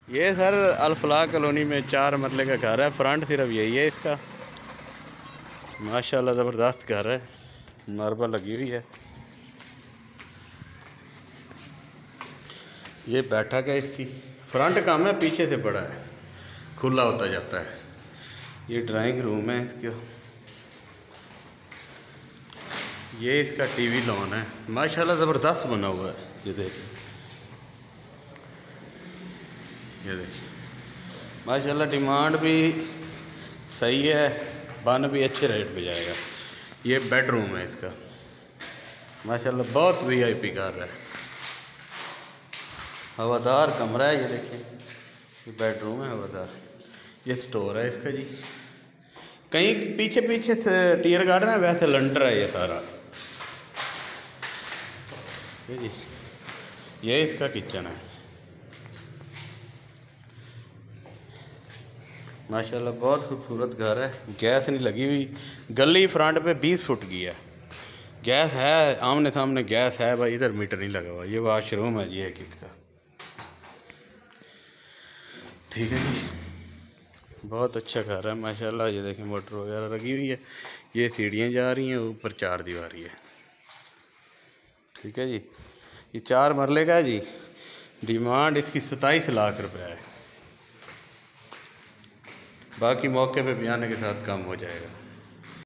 ये sir Al Falah colony में 4 मरले का घर है। फ्रंट सिर्फ यही है इसका। माशाल्लाह ज़बरदस्त घर है, मार्बल लगी हुई है। ये बैठक है इसकी। फ्रंट कम है, पीछे से बड़ा है, खुला होता जाता है। ये ड्राइंग रूम है इसका। ये इसका टीवी लॉन है, माशाल्लाह ज़बरदस्त बना हुआ है। ये देखिए माशाल्लाह डिमांड भी सही है, बन भी अच्छे रेट पे जाएगा। ये बेडरूम है इसका, माशाल्लाह बहुत वीआईपी घर है, हवादार कमरा है। ये देखिए, ये बेडरूम है हवादार। ये स्टोर है इसका जी। कहीं पीछे पीछे से टीयर गार्डन है, वैसे लंटर है ये सारा। ये जी, ये इसका किचन है। माशाल्लाह बहुत खूबसूरत घर है। गैस नहीं लगी हुई, गली फ्रंट पे 20 फुट की है। गैस है, आमने सामने गैस है भाई, इधर मीटर नहीं लगा हुआ। ये वाशरूम है, ये किसका, ठीक है जी। बहुत अच्छा घर है माशाल्लाह। ये देखें मोटर वगैरह लगी हुई है। ये सीढ़ियाँ जा रही हैं, ऊपर 4 दीवारी है, ठीक है जी। ये 4 मरले का है जी। डिमांड इसकी 27 लाख रुपए है। बाकी मौके पे बयाने के साथ कम हो जाएगा।